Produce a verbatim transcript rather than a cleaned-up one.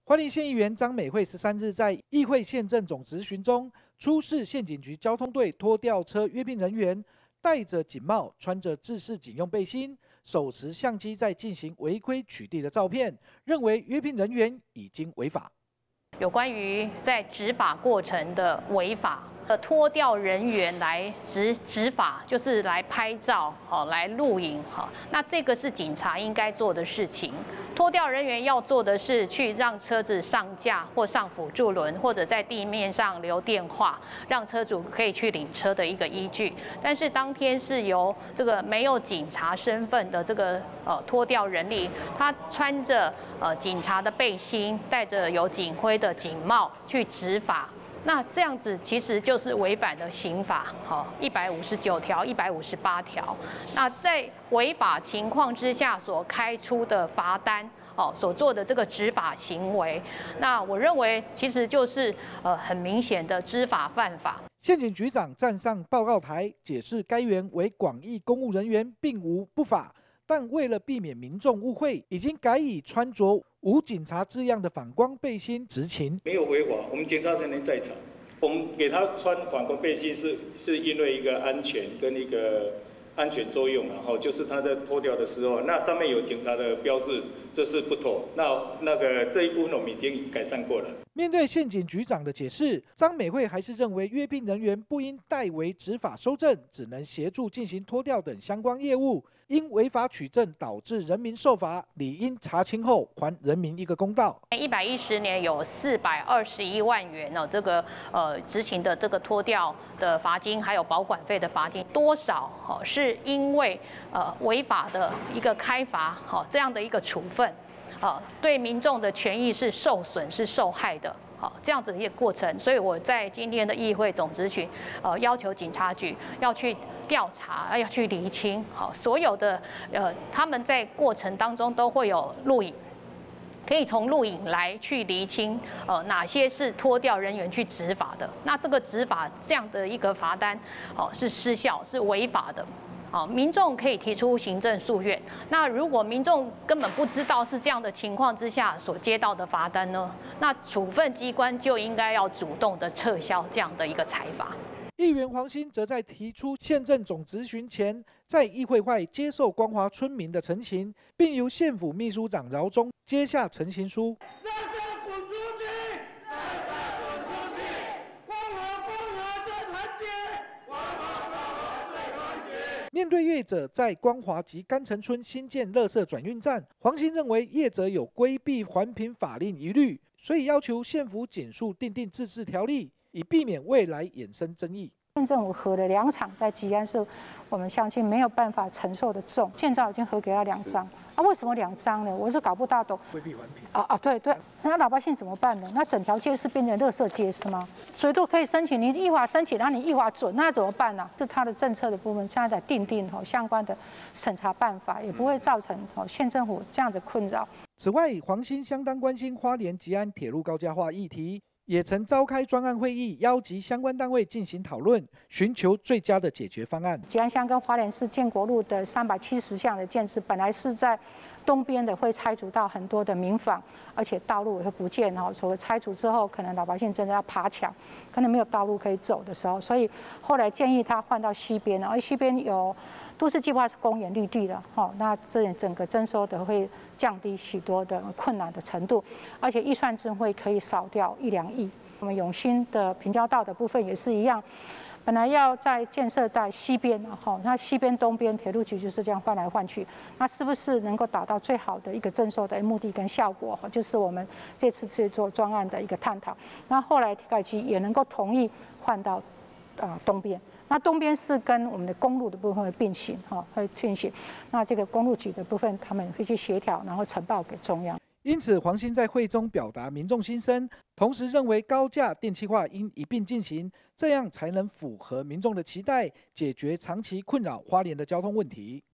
花莲县议员张美惠十三日在议会县政总质询中，出示县警局交通队拖吊车约聘人员戴着警帽、穿着制式警用背心、手持相机在进行违规取缔的照片，认为约聘人员已经违法。 有关于在执法过程的违法。 呃，拖吊人员来执执法，就是来拍照，好，来录影，好，那这个是警察应该做的事情。拖吊人员要做的是去让车子上架或上辅助轮，或者在地面上留电话，让车主可以去领车的一个依据。但是当天是由这个没有警察身份的这个呃拖吊人力，他穿着呃警察的背心，戴着有警徽的警帽去执法。 那这样子其实就是违反了刑法，好，一百五十九条、一百五十八条。那在违法情况之下所开出的罚单，哦，所做的这个执法行为，那我认为其实就是呃很明显的知法犯法。 县警局长站上报告台解释，该员为广义公务人员，并无不法。 但为了避免民众误会，已经改以穿着无警察字样的反光背心执勤。 没有违法，我们警察人员在场，我们给他穿反光背心是是因为一个安全跟一个安全作用，然后就是他在脱掉的时候，那上面有警察的标志，这是不妥。那那个这一部分我们已经改善过了。 面对县警局长的解释，张美惠还是认为约聘人员不应代为执法收证，只能协助进行拖吊等相关业务。因违法取证导致人民受罚，理应查清后还人民一个公道。 一百一十年有四百二十一万元哦，这个呃执行的这个拖吊的罚金，还有保管费的罚金，多少哦是因为呃违法的一个开罚好这样的一个处分。 啊，对民众的权益是受损、是受害的，好这样子的一个过程，所以我在今天的议会总质询，呃，要求警察局要去调查，要去厘清，好所有的呃他们在过程当中都会有录影。 可以从录影来去厘清，呃，哪些是拖吊人员去执法的？那这个执法这样的一个罚单，哦，是失效，是违法的。 好，民众可以提出行政诉愿。那如果民众根本不知道是这样的情况之下所接到的罚单呢？那处分机关就应该要主动的撤销这样的一个裁罚。 议员黄兴则在提出县政总质询前，在议会外接受光华村民的陈情，并由县府秘书长饶忠接下陈情书。 面对业者在光华及甘城村新建垃圾转运站，黄兴认为业者有规避环评法令疑虑，所以要求县府减速订定自治条例，以避免未来衍生争议。 县政府核了两场在吉安是我们乡亲没有办法承受的重，建造已经核给他两张啊，为什么两张呢？我是搞不大懂。 规避环评啊啊，对对，那老百姓怎么办呢？那整条街是变成垃圾街是吗？谁都可以申请，你依法申请，那你依法准，那怎么办呢？是他的政策的部分，现在在订定哦相关的审查办法，也不会造成哦县政府这样的困扰。 此外，黄兴相当关心花莲吉安铁路高架化议题。 也曾召开专案会议，邀集相关单位进行讨论，寻求最佳的解决方案。 吉安乡跟花莲市建国路的三百七十项的建制，本来是在东边的，会拆除到很多的民房，而且道路也会不见哦。所以拆除之后，可能老百姓真的要爬墙，可能没有道路可以走的时候，所以后来建议他换到西边，而西边有都市计划是公园绿地的，哦，那这整个征收的会降低许多的困难的程度，而且预算经费可以少掉一两亿。我们永兴的平交道的部分也是一样，本来要在建设在西边，哈，那西边东边铁路局就是这样换来换去，那是不是能够达到最好的一个征收的目的跟效果？就是我们这次去做专案的一个探讨。那后来铁改局也能够同意换到啊东边。 那东边是跟我们的公路的部分会并行，哈，会并行。那这个公路局的部分，他们会去协调，然后呈报给中央。 因此，黄兴在会中表达民众心声，同时认为高架电气化应一并进行，这样才能符合民众的期待，解决长期困扰花莲的交通问题。